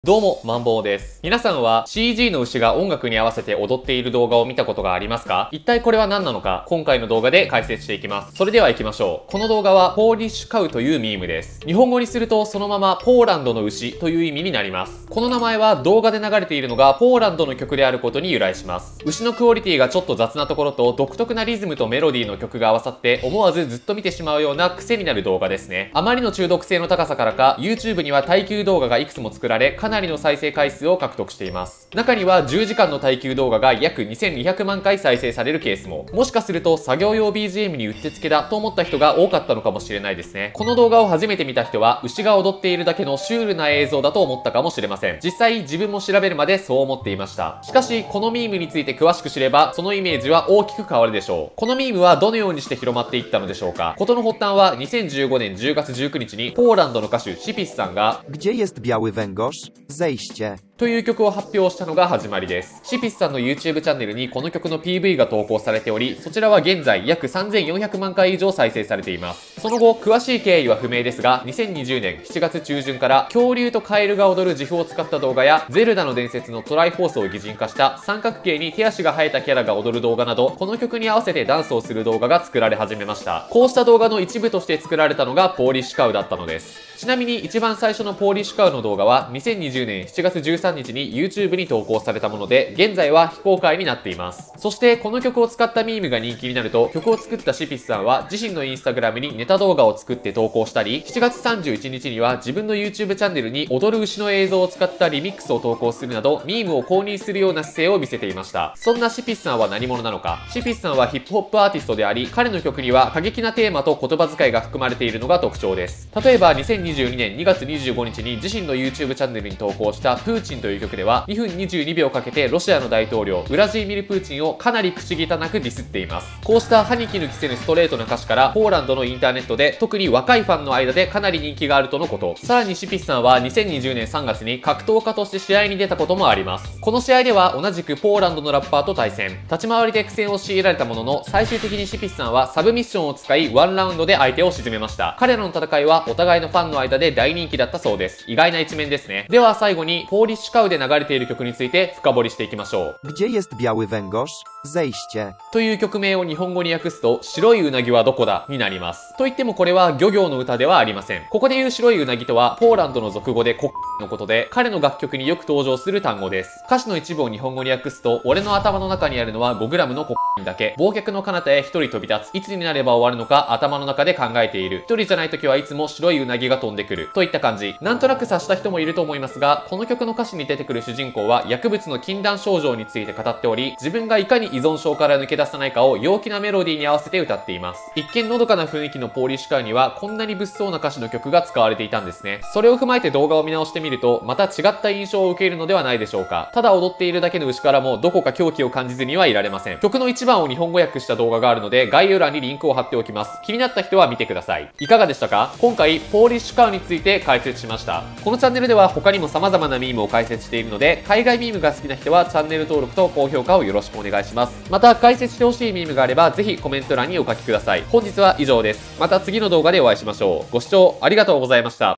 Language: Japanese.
どうも、マンボウです。皆さんは CG の牛が音楽に合わせて踊っている動画を見たことがありますか？一体これは何なのか、今回の動画で解説していきます。それでは行きましょう。この動画はポーリッシュカウというミームです。日本語にするとそのままポーランドの牛という意味になります。この名前は動画で流れているのがポーランドの曲であることに由来します。牛のクオリティがちょっと雑なところと独特なリズムとメロディーの曲が合わさって思わずずっと見てしまうような癖になる動画ですね。あまりの中毒性の高さからか YouTube には耐久動画がいくつも作られかなりの再生回数を獲得しています。中には10時間の耐久動画が約2200万回再生されるケースも。もしかすると作業用 BGM にうってつけだと思った人が多かったのかもしれないですね。この動画を初めて見た人は牛が踊っているだけのシュールな映像だと思ったかもしれません。実際自分も調べるまでそう思っていました。しかしこのミームについて詳しく知ればそのイメージは大きく変わるでしょう。このミームはどのようにして広まっていったのでしょうか。事の発端は2015年10月19日にポーランドの歌手シピスさんが Gdzie jest biały węgorz? Zejście という曲を発表したのが始まりです。シピスさんの YouTube チャンネルにこの曲の PV が投稿されており、そちらは現在約3400万回以上再生されています。その後、詳しい経緯は不明ですが、2020年7月中旬から恐竜とカエルが踊る自負を使った動画や、ゼルダの伝説のトライフォースを擬人化した三角形に手足が生えたキャラが踊る動画など、この曲に合わせてダンスをする動画が作られ始めました。こうした動画の一部として作られたのがポーリッシュカウだったのです。ちなみに一番最初のポーリッシュカウの動画は2020年7月13日に YouTube に投稿されたもので、現在は非公開になっています。そしてこの曲を使ったミームが人気になると、曲を作ったシピスさんは自身のインスタグラムにネタ動画を作って投稿したり、7月31日には自分の YouTube チャンネルに踊る牛の映像を使ったリミックスを投稿するなど、ミームを公認するような姿勢を見せていました。そんなシピスさんは何者なのか。シピスさんはヒップホップアーティストであり、彼の曲には過激なテーマと言葉遣いが含まれているのが特徴です。例えば2022年2月25日に自身の YouTube チャンネルに投稿したプーチンという曲では2分22秒かけてロシアの大統領ウラジーミル・プーチンをかなり口汚くディスっています。こうした歯に衣着せぬストレートな歌詞からポーランドのインターネットで特に若いファンの間でかなり人気があるとのこと。さらにシピスさんは2020年3月に格闘家として試合に出たこともあります。この試合では同じくポーランドのラッパーと対戦。立ち回りで苦戦を強いられたものの最終的にシピスさんはサブミッションを使いワンラウンドで相手を沈めました。彼らの戦いはお互いのファンの間で大人気だったそうです。意外な一面ですね。では最後にポーリッシュカウで流れている曲について深掘りしていきましょう。 Gdzie jest biały węgorz? Zejście という曲名を日本語に訳すと白いうなぎはどこだになります。といってもこれは漁業の歌ではありません。ここで言う白いうなぎとはポーランドの俗語でコッのことで、彼の楽曲によく登場する単語です。歌詞の一部を日本語に訳すと、俺の頭の中にあるのは 5g のコッだけ。忘却の彼方へ一人飛び立つ。いつになれば終わるのか頭の中で考えている。一人じゃない時はいつも白いうなぎが飛んでくる。といった感じ。なんとなく察した人もいると思いますが、この曲の歌詞に出てくる主人公は薬物の禁断症状について語っており、自分がいかに依存症から抜け出さないかを陽気なメロディーに合わせて歌っています。一見のどかな雰囲気のポーリッシュカウにはこんなに物騒な歌詞の曲が使われていたんですね。それを踏まえて動画を見直してみると、また違った印象を受けるのではないでしょうか。ただ踊っているだけの牛からもどこか狂気を感じずにはいられません。曲の一番を日本語訳した動画があるので概要欄にリンクを貼っておきます。気になった人は見てください。いかがでしたか？今回ポーリッシュカウについて解説しました。このチャンネルでは他にも様々なミームを解説しているので、海外ミームが好きな人はチャンネル登録と高評価をよろしくお願いします。また解説してほしいミームがあればぜひコメント欄にお書きください。本日は以上です。また次の動画でお会いしましょう。ご視聴ありがとうございました。